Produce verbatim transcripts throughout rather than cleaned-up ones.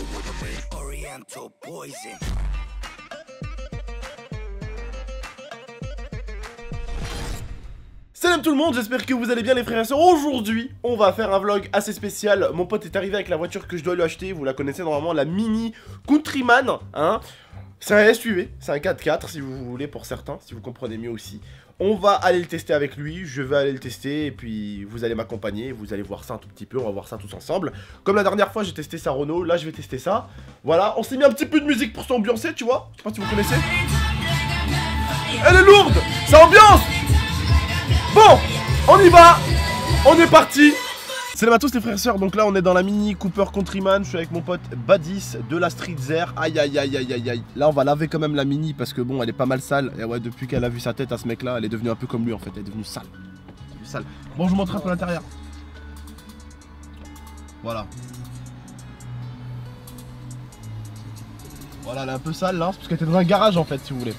Salut tout le monde, j'espère que vous allez bien les frères et sœurs. Aujourd'hui, on va faire un vlog assez spécial. Mon pote est arrivé avec la voiture que je dois lui acheter. Vous la connaissez normalement, la Mini Countryman, hein. C'est un S U V, c'est un quatre quatre si vous voulez pour certains, si vous comprenez mieux aussi. On va aller le tester avec lui, je vais aller le tester et puis vous allez m'accompagner, vous allez voir ça un tout petit peu, on va voir ça tous ensemble. Comme la dernière fois j'ai testé sa Renault, là je vais tester ça. Voilà, on s'est mis un petit peu de musique pour s'ambiancer, tu vois. Je sais pas si vous connaissez. Elle est lourde, ça ambiance. Bon, on y va, on est parti. Salut à tous les frères et sœurs, donc là on est dans la Mini Cooper Countryman, je suis avec mon pote Badis de la Street Zer. Aïe aïe aïe aïe aïe aïe. Là on va laver quand même la Mini parce que bon elle est pas mal sale. Et ouais, depuis qu'elle a vu sa tête à ce mec là, elle est devenue un peu comme lui en fait, elle est devenue sale. Elle est devenue sale. Bon, je vous montre un peu l'intérieur. Voilà. Voilà, elle est un peu sale là, parce qu'elle était dans un garage en fait si vous voulez.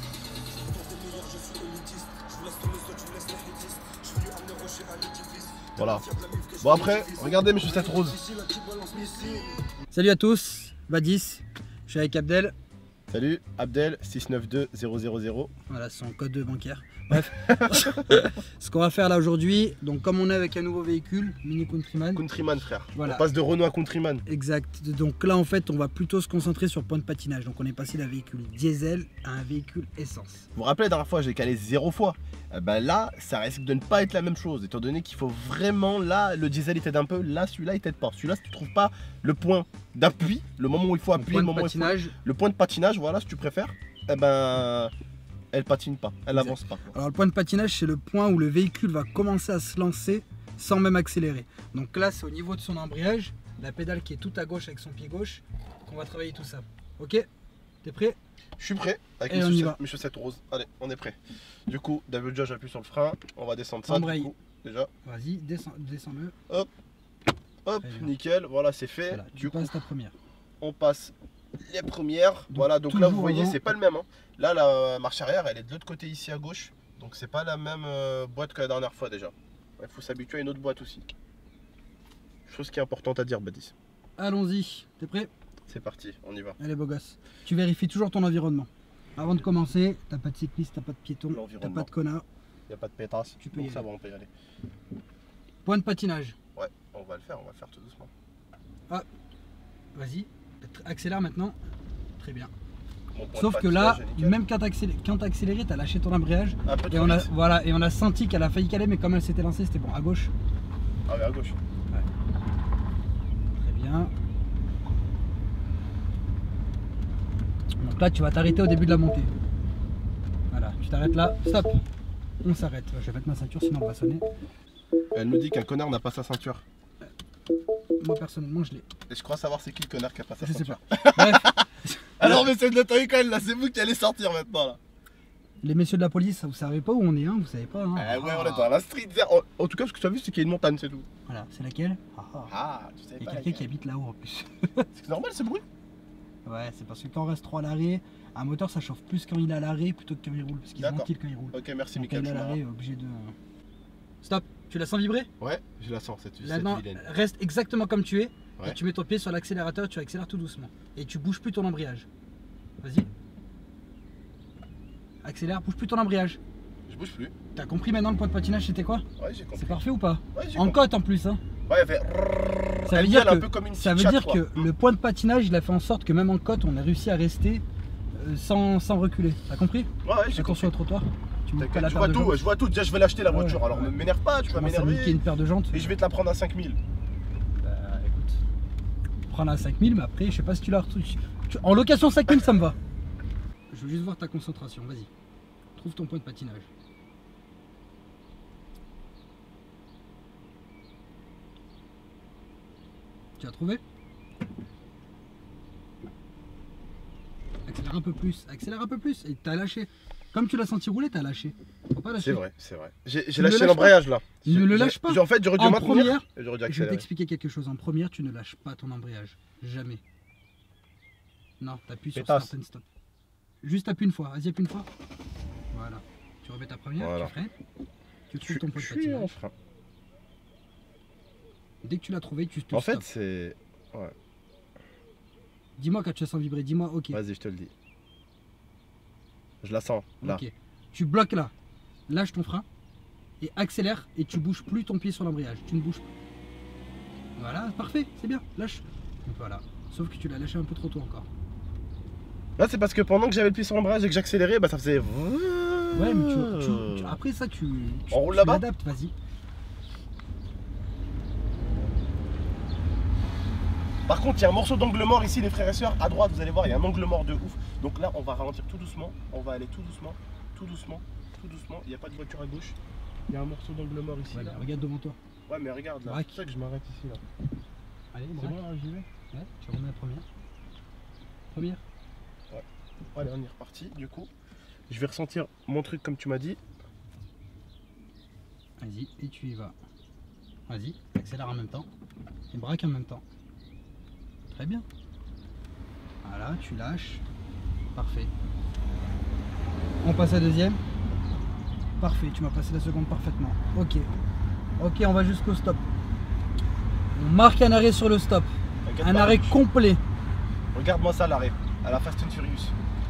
Voilà. Bon après, regardez mes chaussettes roses. Salut à tous, Badis, je suis avec Abdel. Salut, Abdel, six neuf deux zéro zéro zéro. Voilà, son code bancaire. Bref, ce qu'on va faire là aujourd'hui, donc comme on est avec un nouveau véhicule, Mini Countryman. Countryman frère, voilà. On passe de Renault à Countryman. Exact, donc là en fait on va plutôt se concentrer sur le point de patinage. Donc on est passé d'un véhicule diesel à un véhicule essence. Vous vous rappelez la dernière fois j'ai calé zéro fois. Euh, bah là ça risque de ne pas être la même chose, étant donné qu'il faut vraiment, là le diesel il t'aide un peu, là celui-là il t'aide pas. Celui-là si tu trouves pas le point d'appui, le moment où il faut appuyer, le moment où il faut... Le point de patinage, voilà si tu préfères, eh ben... elle patine pas, elle exact. avance pas. Alors le point de patinage c'est le point où le véhicule va commencer à se lancer sans même accélérer. Donc là c'est au niveau de son embrayage, la pédale qui est tout à gauche avec son pied gauche, qu'on va travailler tout ça. Ok? T'es prêt? Je suis prêt, avec et mes on chaussettes, y va. mes chaussettes roses. Allez, on est prêt. Du coup, déjà j'appuie sur le frein, on va descendre ça Embraye. du coup, déjà. Vas-y, descends, descends-le. Hop, hop, nickel, voilà c'est fait. Voilà, tu du passes coup, ta première. on passe les premières. Donc, voilà, donc là vous voyez avant... c'est pas le même. Hein. Là la marche arrière elle est de l'autre côté ici à gauche. Donc c'est pas la même euh, boîte que la dernière fois déjà. Il faut s'habituer à une autre boîte aussi. Chose qui est importante à dire Badis. Allons-y, t'es prêt? C'est parti, on y va. Allez beau gosse. Tu vérifies toujours ton environnement. Avant de commencer, t'as pas de cycliste, t'as pas de piéton, t'as pas de connard. Y a pas de pétasse, tu peux donc y ça aller. va, on peut y aller. Point de patinage. Ouais, on va le faire, on va le faire tout doucement. Ah, vas-y, accélère maintenant. Très bien. Bon, sauf que là, même quand t'as accéléré, accéléré, t'as lâché ton embrayage. Et on a, voilà, et on a senti qu'elle a failli caler, mais comme elle s'était lancée, c'était bon. À gauche. Ah oui, à gauche. Ouais. Très bien. Donc là, tu vas t'arrêter au début de la montée. Voilà, tu t'arrêtes là. Stop. On s'arrête. Je vais mettre ma ceinture, sinon on va sonner. Elle nous dit qu'un connard n'a pas sa ceinture. Moi personnellement, je l'ai. Et je crois savoir c'est qui le connard qui a pas sa je ceinture. Je sais pas. Bref. Alors mais c'est de notre école là, c'est vous qui allez sortir maintenant là. Les messieurs de la police, vous savez pas où on est, hein, vous savez pas. Hein. Eh ouais, on est dans la street. En, en tout cas, ce que tu as vu, c'est qu'il y a une montagne, c'est tout. Voilà, c'est laquelle? Ah, ah. ah, tu sais pas. Il y a quelqu'un qui habite là-haut en plus. C'est normal ce bruit? Ouais, c'est parce que quand on reste trop à l'arrêt, un moteur ça chauffe plus quand il est à l'arrêt plutôt que quand il roule. Parce qu'il se ventile quand il roule. Ok, merci donc, Mickaël. quand il est à l'arrêt, obligé de. Stop, tu la sens vibrer? Ouais, je la sens cette, là, cette non, vilaine. Reste exactement comme tu es. Ouais. Et tu mets ton pied sur l'accélérateur, tu accélères tout doucement. Et tu bouges plus ton embrayage. Vas-y. Accélère, bouge plus ton embrayage. Je bouge plus. T'as compris maintenant le point de patinage c'était quoi? Ouais, j'ai compris. C'est parfait ou pas? Ouais, j'ai en compris. cote en plus hein. Ouais, elle fait. Ça elle veut dire un que, peu comme une ça veut chatte, dire quoi. que le point de patinage il a fait en sorte que même en cote on a réussi à rester euh, sans, sans reculer. T'as compris? Ouais, j'ai Attention compris. au trottoir. Tu me je vois tout, je vois tout. Déjà je vais l'acheter la ouais, voiture. Alors ouais. ne m'énerve pas, tu vas m'énerver. Une paire de jantes. Et je vais te la prendre à cinq mille. Bah écoute. Prends la à cinq mille mais après je sais pas si tu la retrouves. En location cinq mille ça me va. Je veux juste voir ta concentration, vas-y. Trouve ton point de patinage. Tu as trouvé? Accélère un peu plus, accélère un peu plus et t'as lâché. Comme tu l'as senti rouler, t'as lâché. Faut pas lâcher. C'est vrai, c'est vrai. J'ai lâché l'embrayage là. Ne le lâche pas. En fait, j'aurais dû maintenir. Je vais t'expliquer quelque chose. En première, tu ne lâches pas ton embrayage. Jamais. Non, t'appuies sur start and stop. Juste appuie une fois. Vas-y, appuie une fois. Voilà. Tu remets ta première, voilà. Tu freines. Tu trouves ton point de patinage. Dès que tu l'as trouvé, tu te En fait, c'est. Ouais. Dis-moi quand tu la sens vibrer, dis-moi ok. Vas-y, je te le dis. Je la sens, là. Ok. Tu bloques là. Lâche ton frein. Et accélère et tu bouges plus ton pied sur l'embrayage. Tu ne bouges plus. Voilà, parfait, c'est bien. Lâche. Donc voilà. Sauf que tu l'as lâché un peu trop tôt encore. Là, c'est parce que pendant que j'avais le pied sur l'embrayage et que j'accélérais, bah ça faisait. Ouais, mais tu, tu, tu, après ça, tu, tu, On roule tu là-bas. l'adaptes, vas-y. Par contre, il y a un morceau d'angle mort ici, les frères et sœurs. À droite, vous allez voir, il y a un angle mort de ouf. Donc là, on va ralentir tout doucement. On va aller tout doucement, tout doucement, tout doucement. Il n'y a pas de voiture à gauche. Il y a un morceau d'angle mort ici. Ouais, là. regarde devant toi. Ouais, mais regarde là. Braque. C'est pour ça que je m'arrête ici là. Allez, C'est braque. bon, là, j'y vais. Ouais, tu remets la première. Première. Allez, on est reparti. Du coup, je vais ressentir mon truc comme tu m'as dit. Vas-y, et tu y vas. Vas-y, accélère en même temps. Et braque en même temps. Très bien. Voilà, tu lâches. Parfait. On passe à la deuxième. Parfait, tu m'as passé la seconde parfaitement. Ok. Ok, on va jusqu'au stop. On marque un arrêt sur le stop. Un arrêt complet. Regarde-moi ça, l'arrêt. À la Fast and Furious.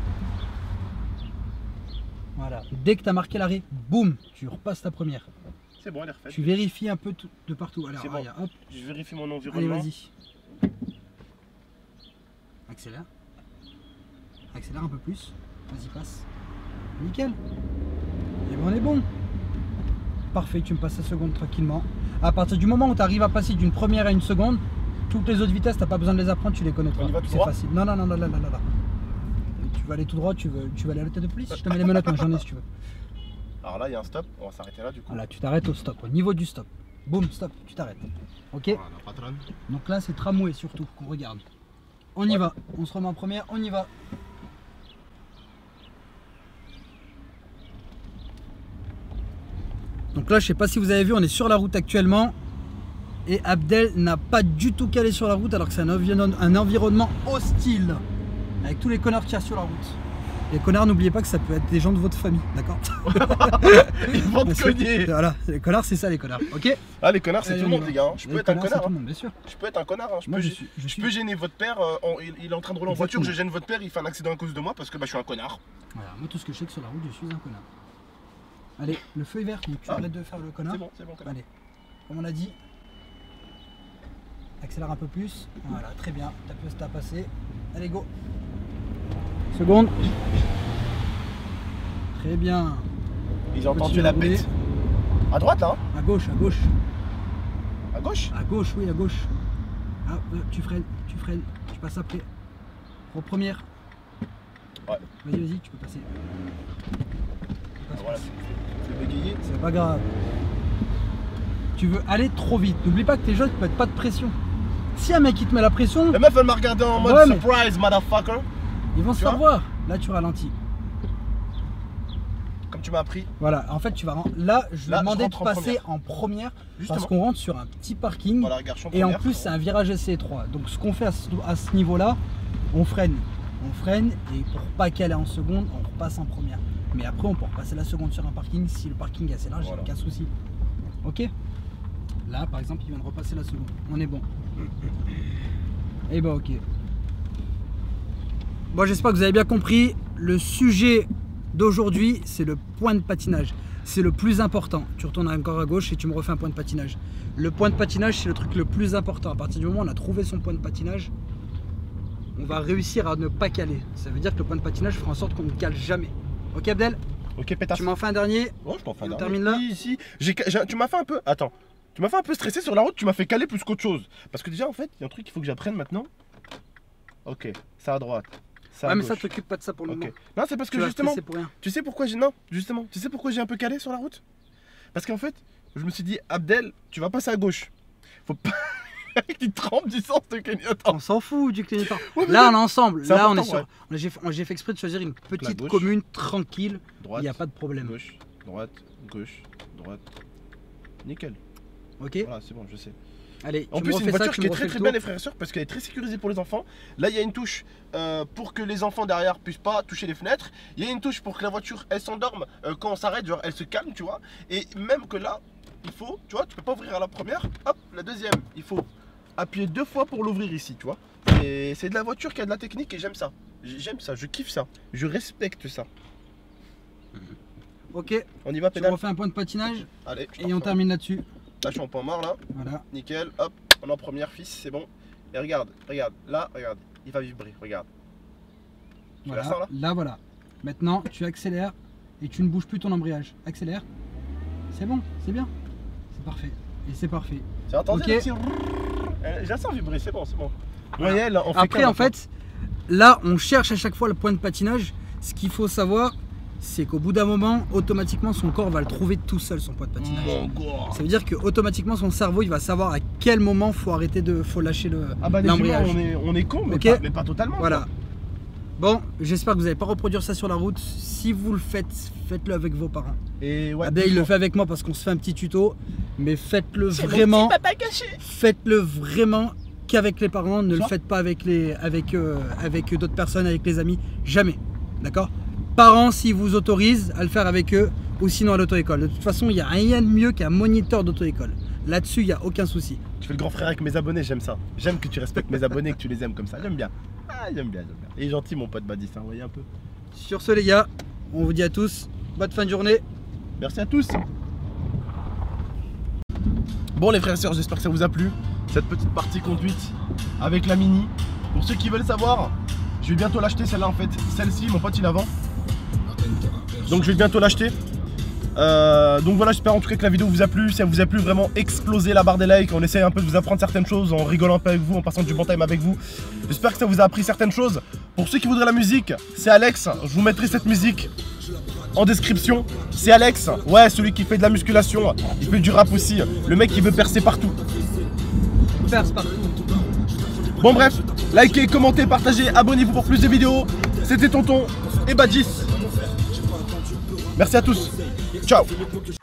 Voilà. Dès que tu as marqué l'arrêt, boum, tu repasses ta première. C'est bon, elle est refaite. Tu vérifies un peu tout, de partout. Alors, C'est bon. regarde, hop. Je vérifie mon Allez, environnement. vas-y. Accélère. Accélère un peu plus. Vas-y, passe. Nickel. Et ben on est bon. Parfait, tu me passes la seconde tranquillement. À partir du moment où tu arrives à passer d'une première à une seconde, toutes les autres vitesses, tu n'as pas besoin de les apprendre, tu les connais. On y va tout C'est droit. facile. Non, non, non, non, non, non, non. Tu vas aller tout droit, tu veux, tu vas aller à l'hôtel de police. Je te mets les menottes, moi j'en ai si tu veux. Alors là, il y a un stop. On va s'arrêter là du coup. Voilà, tu t'arrêtes au stop, au niveau du stop. Boum, stop, tu t'arrêtes. Ok. Voilà, patronne. Donc là, c'est tramway surtout qu'on regarde. On y Ouais. va, on se remet en première, on y va. Donc là, je sais pas si vous avez vu, on est sur la route actuellement. Et Abdel n'a pas du tout calé sur la route alors que c'est un, environ- un environnement hostile. Avec tous les connards qu'il y a sur la route. Les connards, n'oubliez pas que ça peut être des gens de votre famille, d'accord? Ils vont te Parce que- cogner. Voilà, les connards, c'est ça les connards, ok? Ah, les connards, c'est Allez, tout le on y monde, va. les gars. hein. Je peux Les être un connards, c'est connard. tout le hein. monde, bien sûr. Je peux être un connard. hein. Je Moi, peux je gê- suis- je je suis- peux gêner votre père. euh, en- il, il est en train de rouler en voiture. Exactement. Je gêne votre père. Il fait un accident à cause de moi parce que bah, je suis un connard. Voilà, moi tout ce que je sais que sur la route, je suis un connard. Allez, le feu est vert, donc tu Ah. arrêtes de faire le connard. C'est bon, c'est bon. connard. Allez, comme on a dit, accélère un peu plus. Voilà, très bien, ta pièce t'a passé. Allez, go. Seconde. Très bien. Ils ont entendu Continue la à rouler. pète. À droite là, hein. À gauche, à gauche. À gauche. À gauche, oui, à gauche. Ah, euh, tu freines, tu freines, tu passes après. Aux première. Ouais. Vas-y, vas-y, tu peux passer. Tu passes, Voilà, passe. c'est bégayé. C'est pas grave. Tu veux aller trop vite. N'oublie pas que tes jeux ne mettent pas de pression. Si un mec il te met la pression, La meuf elle m'a regardé en mode Ouais, mais- surprise, motherfucker. ils vont se tu faire vois voir. Là, tu ralentis. Comme tu m'as appris. Voilà, en fait, tu vas. ren- Là, je Là, vais demander je de rentre en passer première. en première Justement. parce qu'on rentre sur un petit parking. Voilà, regarde, je suis en Et en première. plus, c'est un virage assez étroit. Donc, ce qu'on fait à ce, à ce niveau-là, on freine. On freine et pour pas caler en seconde, on repasse en première. Mais après, on peut repasser la seconde sur un parking. Si le parking est assez large, il Voilà. n'y a aucun souci. Ok. Là, par exemple, il vient de repasser la seconde. On est bon. Et bah, ok. Bon, j'espère que vous avez bien compris. Le sujet d'aujourd'hui, c'est le point de patinage. C'est le plus important. Tu retournes encore à gauche et tu me refais un point de patinage. Le point de patinage, c'est le truc le plus important. À partir du moment où on a trouvé son point de patinage, on va réussir à ne pas caler. Ça veut dire que le point de patinage fera en sorte qu'on ne cale jamais. Ok, Abdel? Ok, pétasse. Tu m'en fais un dernier? Oh, je t'en fais un On dernier. termine là. Ici, j'ai, j'ai- tu m'as fait un peu. Attends. Tu m'as fait un peu stressé sur la route. Tu m'as fait caler plus qu'autre chose. Parce que déjà, en fait, il y a un truc qu'il faut que j'apprenne maintenant. Ok, ça à droite. Ça à Ouais, mais ça, gauche. t'occupe pas de ça pour le Ok. moment. Non, c'est parce que Tu vas justement. stresser pour rien. Tu sais pourquoi j'ai. Non, justement. Tu sais pourquoi j'ai un peu calé sur la route? Parce qu'en fait, je me suis dit, Abdel, tu vas passer à gauche. Faut pas. Il tremble du sens de clignotant. On s'en fout du clignotant. Ouais, mais Là, non. on est ensemble. C'est Là, on est important, sur. ouais. on a- J'ai j'ai fait exprès de choisir une petite gauche. commune tranquille. Il Droite, n'y a pas de problème. gauche, droite, gauche, droite. Nickel. Ok. Voilà, c'est bon, je sais. Allez, En tu plus, me c'est une refais ça, voiture tu qui me est très refais très le bien, tour. les frères et sœurs, parce qu'elle est très sécurisée pour les enfants. Là, il y a une touche euh, pour que les enfants derrière puissent pas toucher les fenêtres. Il y a une touche pour que la voiture elle s'endorme euh, quand on s'arrête, genre elle se calme, tu vois. Et même que là, il faut, tu vois, tu peux pas ouvrir à la première, hop, la deuxième, il faut appuyer deux fois pour l'ouvrir ici, tu vois. Et c'est de la voiture qui a de la technique et j'aime ça. J'aime ça, je kiffe ça. Je respecte ça. Ok. On y va, pédale. On refait un point de patinage. Allez. Et on termine là-dessus. Là, je suis en point mort là. Voilà. Nickel. Hop. On est en première fils, c'est bon. Et regarde, regarde. Là, regarde. Il va vibrer, regarde. Tu voilà. la sens, là, là, voilà. Maintenant, tu accélères et tu ne bouges plus ton embrayage. Accélère. C'est bon, c'est bien. C'est parfait. Et c'est parfait. Tu as entendu okay. le petit... J'ai la sens vibrer, c'est bon, c'est bon. Voilà. Ouais, là, on fait Après, en fait, là, on cherche à chaque fois le point de patinage. Ce qu'il faut savoir, c'est qu'au bout d'un moment, automatiquement, son corps va le trouver tout seul, son point de patinage. Ça veut dire que automatiquement, son cerveau, il va savoir à quel moment faut arrêter de, faut lâcher le ah bah, l'embrayage. On est, on est con, mais, okay. pas, mais pas totalement. Voilà. Quoi. Bon, j'espère que vous n'allez pas reproduire ça sur la route. Si vous le faites, faites-le avec vos parents. Et ouais, ah ben, il le fait avec moi parce qu'on se fait un petit tuto, mais faites-le vraiment. Faites-le vraiment qu'avec les parents. Ne ça? le faites pas avec les, avec, euh, avec d'autres personnes, avec les amis. Jamais. D'accord? Parents, s'ils vous autorisent à le faire avec eux, ou sinon à l'auto-école. De toute façon, il n'y a rien de mieux qu'un moniteur d'auto-école. Là-dessus, il n'y a aucun souci. Tu fais le grand frère avec mes abonnés, j'aime ça. J'aime que tu respectes mes abonnés et que tu les aimes comme ça. J'aime bien. Ah, j'aime bien, j'aime bien. Il est gentil, mon pote Badis, hein, vous voyez un peu. Sur ce, les gars, on vous dit à tous, bonne fin de journée. Merci à tous. Bon, les frères et sœurs, j'espère que ça vous a plu. Cette petite partie conduite avec la Mini. Pour ceux qui veulent savoir, je vais bientôt l'acheter, celle-là en fait. Celle-ci, mon pote, il la vend. Donc, je vais bientôt l'acheter. Euh, donc voilà, j'espère en tout cas que la vidéo vous a plu. Si elle vous a plu, vraiment explosez la barre des likes. On essaye un peu de vous apprendre certaines choses en rigolant un peu avec vous, en passant du bon time avec vous. J'espère que ça vous a appris certaines choses. Pour ceux qui voudraient la musique, c'est Alex. Je vous mettrai cette musique en description. C'est Alex, ouais, celui qui fait de la musculation. Il fait du rap aussi. Le mec qui veut percer partout. Perce partout. Bon bref, likez, commentez, partagez, abonnez-vous pour plus de vidéos. C'était Tonton et Badis. Merci à tous. Ciao.